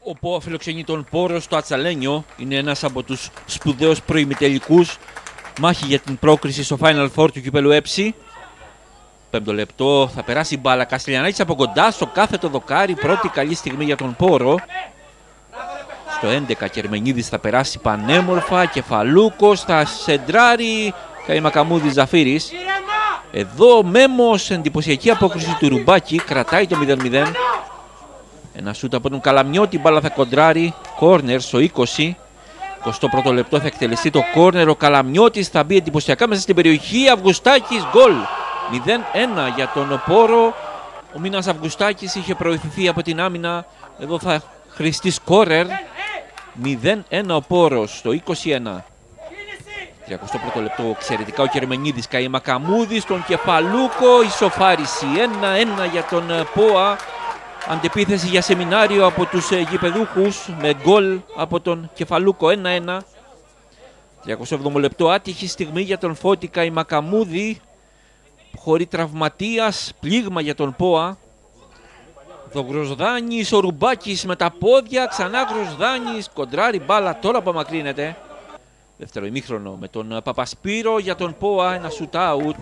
Ο ΠΟΑ φιλοξενεί τον Πόρο στο Ατσαλένιο. Είναι ένας από τους σπουδαίους προημιτελικούς. Μάχη για την πρόκριση στο Final Four του κυπέλου ΕΨΗ. 5ο λεπτό, θα περάσει η μπάλα. Καστελιανάκης από κοντά στο κάθετο δοκάρι. Πρώτη καλή στιγμή για τον Πόρο. Στο 11 Κερμενίδης θα περάσει πανέμορφα. Κεφαλούκος θα σεντράρει. Καημακαμούδης Ζαφύρης. Εδώ Μέμος, εντυπωσιακή απόκριση του Ρουμπάκη. Κρατάει το 0-0. Ένα σούτ από τον Καλαμιώτη, μπάλα θα κοντράρει. Κόρνερ στο 20. 21ο λεπτό θα εκτελεστεί το κόρνερ. Ο Καλαμιώτης θα μπει εντυπωσιακά μέσα στην περιοχή. Αυγουστάκης, γκολ. 0-1 για τον Πόρο. Ο Μίνας Αυγουστάκης είχε προωθηθεί από την άμυνα. Εδώ θα χρηστεί σκόρερ. 0-1 ο Πόρος στο 21. 31ο λεπτό εξαιρετικά ο Κερμενίδης. Καημακαμούδης στον Κεφαλούκο. Ισοφάριση 1-1 για τον ΠΟΑ. Αντεπίθεση για σεμινάριο από τους γηπεδούχους με γκολ από τον Κεφαλούκο 1-1. 37ο λεπτό, άτυχη στιγμή για τον Φώτη Καημακαμούδη. Χωρί τραυματίας, πλήγμα για τον ΠΟΑ. Το Γροσδάνης, ο Ρουμπάκης με τα πόδια, ξανά Γροσδάνης, κοντράρει μπάλα, τώρα απομακρύνεται. Δεύτερο ημίχρονο με τον Παπασπύρο για τον ΠΟΑ, ένα shoot out.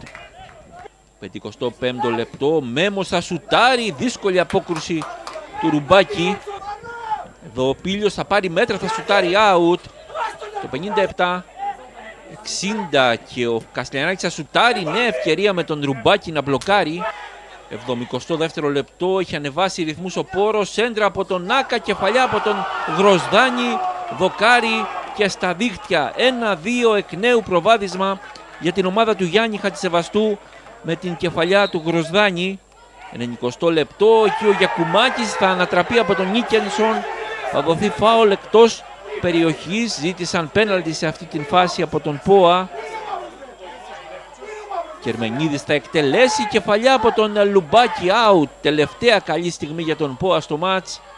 55ο λεπτό, Μέμος θα σουτάρει, δύσκολη απόκρουση του Ρουμπάκη. Εδώ ο Πίλιος θα πάρει μέτρα, θα σουτάρει out. Το 57, 60 και ο Καστελιανάκης θα σουτάρει, νέα ευκαιρία με τον Ρουμπάκη να μπλοκάρει. 72ο λεπτό, έχει ανεβάσει ρυθμούς ο Πόρος, σέντρα από τον Νάκα, κεφαλιά από τον Γροσδάνη, δοκάρι και στα δίχτυα. 1-2 εκ νέου προβάδισμα για την ομάδα του Γιάννη Χατζησεβαστού με την κεφαλιά του Γροσδάνη. 90ο λεπτό, εκεί ο Γιακουμάκης θα ανατραπεί από τον Νίκενσον, θα δοθεί φάουλ εκτός περιοχής, ζήτησαν πέναλτι σε αυτή την φάση από τον ΠΟΑ. Κερμενίδης θα εκτελέσει, κεφαλιά από τον Λουμπάκη, out. Τελευταία καλή στιγμή για τον ΠΟΑ στο μάτς.